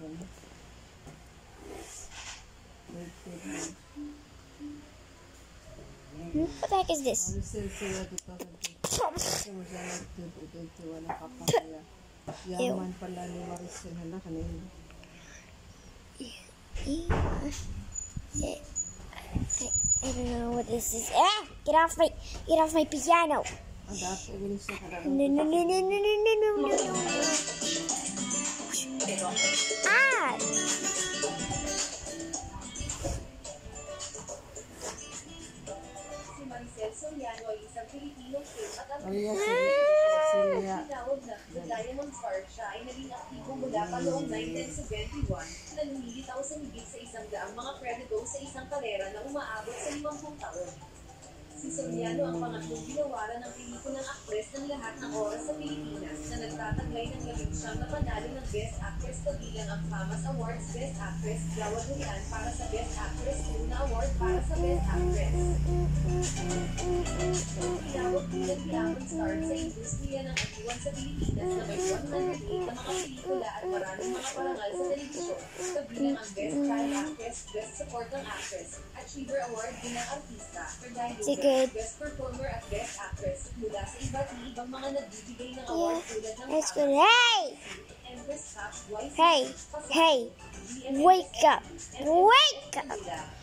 What the heck is this? Yaman pala ni Maricel na kanina. I don't know what this is. Ah! Get off my piano. No. Ah! Soriano ay isang Pilipinong film at ang tinawag na The Diamond Star. Siya ay naging aktibo mula pa noong 1971 na lumilitaw sa higit sa 100 mga kredito sa isang karera na umaabot sa 50 taon. Si Soriano ang pangatlong ginawaran ng pelikulang aktres ng lahat ng oras sa Pilipinas na nagtataglay ng labing-siyam na panalo ng Best Actress kabilang ang FAMAS Awards Best Actress, Gawad-Hulian para sa Best Actress, Luna Award para sa Best Actress. Tinawag bilang Diamond Star sa industriya ng agdiwan sa Pilipinas na may 108 na mga pelikula at maraming mga parangal sa telebisyon, kabilang ang Best Child Actress, Best Supporting Actress, Achiever Award bilang artista, Best Performer at Best Actress mula sa iba't ibang mga nagbibigay ng award tulad ng It's good. Hey! Wake up! Wake up!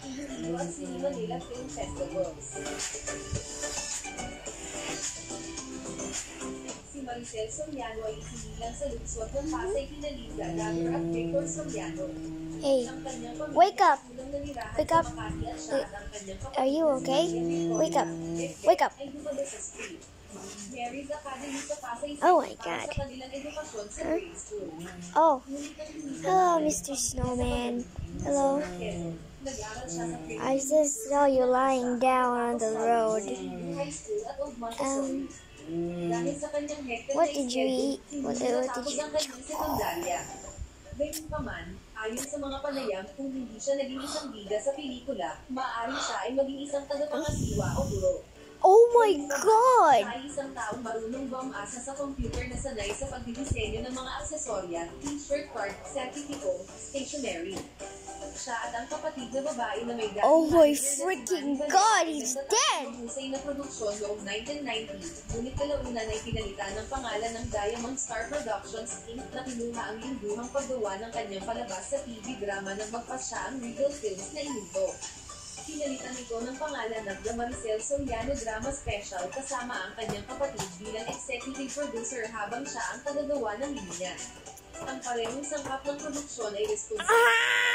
Si Maricel Soriano ay isinilang sa lungsod ng Pasay, Pinaliga, Lager at Victor Soriano. Hey, wake up! Wake up! Are you okay? Wake up! Wake up! Oh my God! Oh, hello, Mr. Snowman. Hello. I just saw you lying down on the road. What did you eat? What did you eat? Gayunpaman, ayon sa mga panayam, kung hindi siya naging isang bida sa pelikula, maaari siya ay maging isang tagapangasiwa o guro. Oh my God! Siya ay isang taong marunong bumasa sa computer na sanay sa pagdidisenyo ng mga aksesorya, t-shirt, card, sertipiko, stationery. Siya at ang kapatid na babae na may oh my freaking God, he's dead! Mahusay na produksyon noong 1990, ngunit kalaunan ay pinalitan ng pangalan ng Diamond Star Productions Inc. na kinuha ang lingguhang paggawa ng kanyang palabas sa TV drama ng magpasya ang Regal Films na inuto. Pinalitan ito ng pangalan ng The Maricel Soriano Drama Special kasama ang kanyang kapatid bilang executive producer habang siya ang tagagawa ng linya. Ang parehong sangkap ng produksyon ay responsible